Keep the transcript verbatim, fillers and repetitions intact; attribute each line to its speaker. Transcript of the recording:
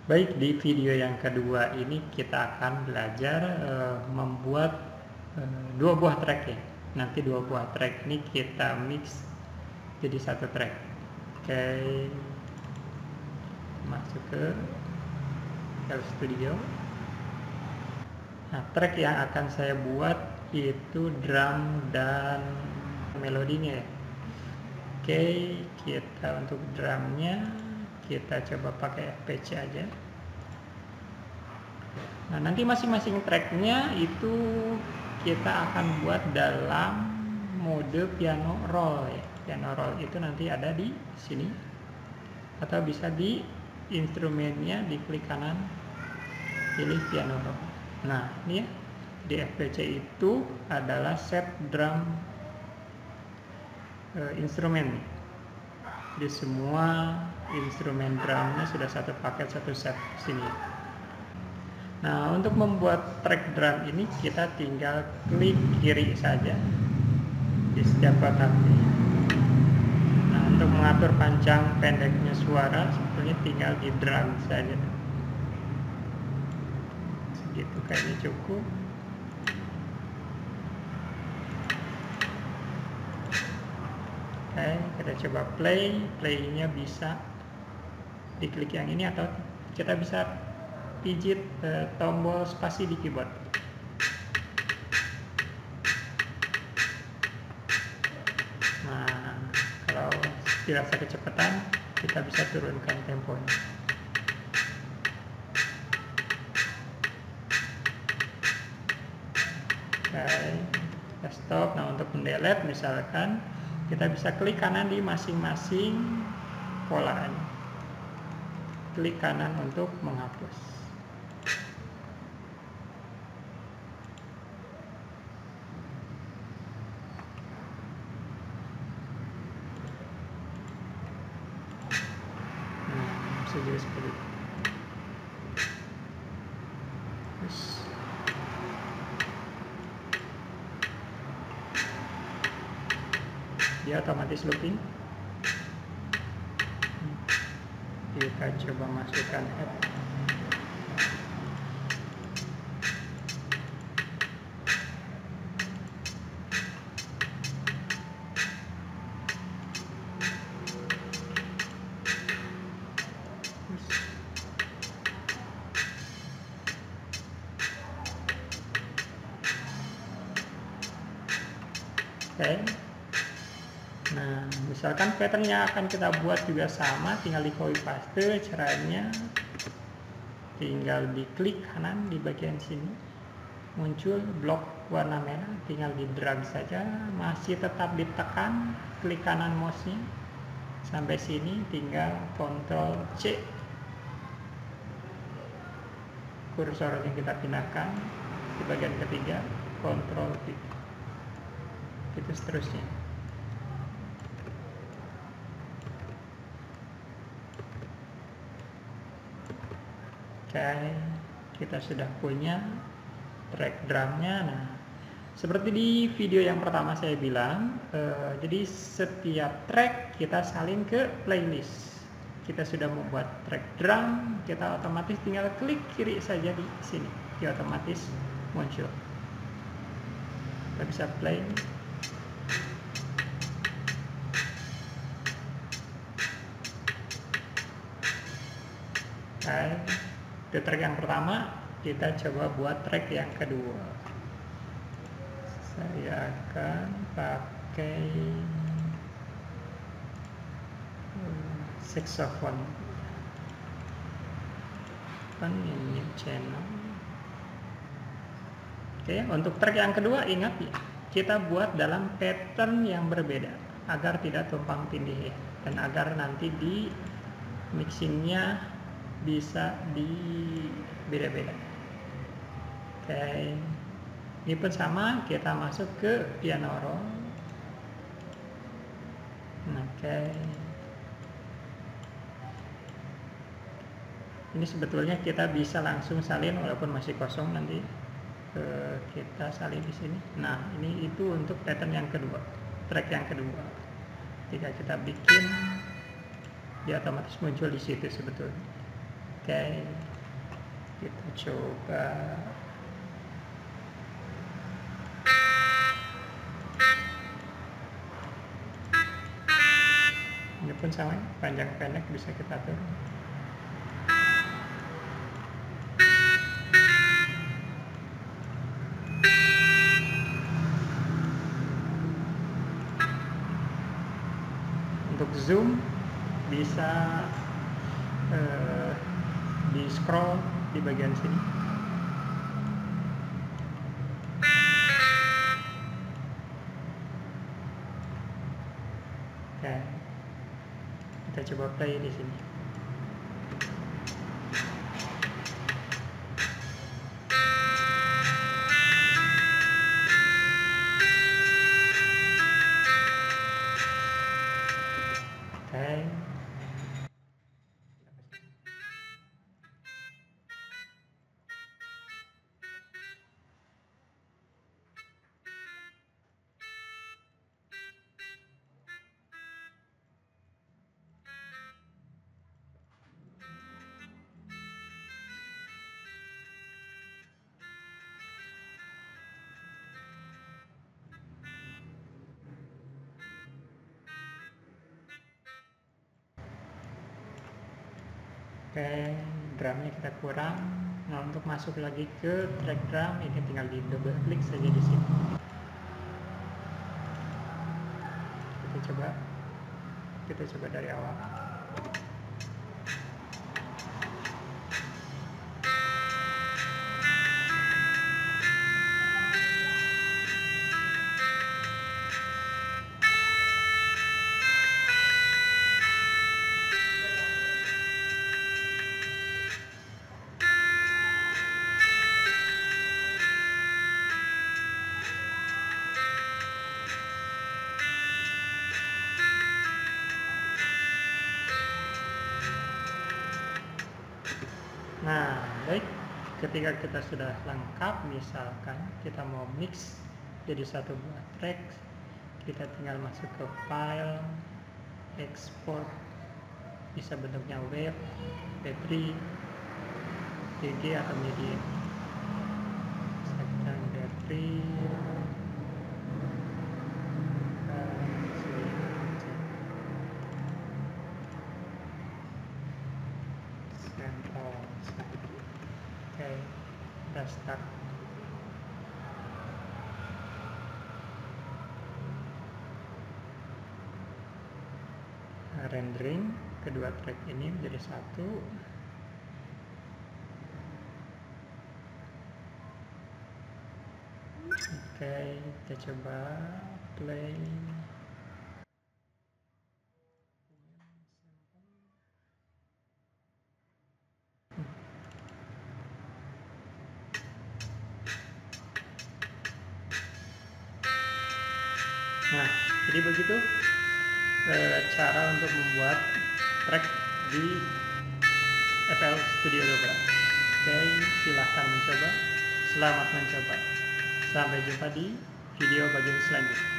Speaker 1: Baik, di video yang kedua ini kita akan belajar uh, membuat uh, dua buah track ya. Nanti dua buah track ini kita mix jadi satu track. Oke, masuk ke L Studio. Nah, track yang akan saya buat itu drum dan melodinya ya. Oke, kita untuk drumnya kita coba pakai F P C aja. Nah, nanti masing-masing tracknya itu kita akan buat dalam mode piano roll ya. Piano roll itu nanti ada di sini atau bisa di instrumennya, di klik kanan pilih piano roll. Nah, ini ya, di F P C itu adalah set drum e, instrumen. Jadi semua instrumen drumnya sudah satu paket, satu set sini. Nah, untuk membuat track drum ini kita tinggal klik kiri saja di setiap kotaknya. Nah, untuk mengatur panjang pendeknya suara sebetulnya tinggal di drum saja. Segitu kayaknya cukup. Oke, kita coba play. Playnya bisa diklik yang ini atau kita bisa pijit eh, tombol spasi di keyboard. Nah, kalau dirasa kecepatan kita bisa turunkan temponya. Oke, kita stop. Nah, untuk mendelete misalkan kita bisa klik kanan di masing-masing polanya. Klik kanan untuk menghapus. Nah, bisa jadi seperti itu. Terus dia otomatis looping. Kita coba masukkan head. Oke. Nah, misalkan patternnya akan kita buat juga sama, tinggal di copy paste. Caranya tinggal diklik kanan di bagian sini, muncul blok warna merah, tinggal di drag saja, masih tetap ditekan, klik kanan mouse-nya sampai sini, tinggal Ctrl C, kursornya kita pindahkan di bagian ketiga, Ctrl V, itu seterusnya. Oke, kita sudah punya track drumnya. Nah, seperti di video yang pertama saya bilang, eh, jadi setiap track kita salin ke playlist. Kita sudah membuat track drum, kita otomatis tinggal klik kiri saja di sini, dia otomatis muncul. Kita bisa play. Oke. Itu track yang pertama, kita coba buat track yang kedua. Saya akan pakai saxophone. Kan ini channel. Oke, untuk track yang kedua ingat ya, kita buat dalam pattern yang berbeda agar tidak tumpang tindih ya, dan agar nanti di mixingnya bisa di beda-beda. Oke, ini pun sama, kita masuk ke piano roll. Oke, ini sebetulnya kita bisa langsung salin walaupun masih kosong, nanti eh, kita salin di sini. Nah, ini itu untuk pattern yang kedua, track yang kedua. Ketika kita bikin, dia otomatis muncul di situ sebetulnya. Oke, kita coba. Ini pun sama, panjang pendek bisa kita atur. Untuk zoom bisa eh, di scroll di bagian sini. Oke, kita coba play di sini. Oke. Oke, drumnya kita kurang. Nah, untuk masuk lagi ke track drum, ini tinggal di double klik saja di sini. Kita coba, kita coba dari awal. Nah, baik, ketika kita sudah lengkap, misalkan kita mau mix jadi satu buah track, kita tinggal masuk ke file, export, bisa bentuknya wave, P tiga, P G atau media. Misalkan P tiga, Oke, kita start. Nah, rendering kedua track ini menjadi satu. Oke, kita coba play. Nah, jadi begitu e, cara untuk membuat track di F L Studio dua belas. Oke, silahkan mencoba. Selamat mencoba. Sampai jumpa di video bagian selanjutnya.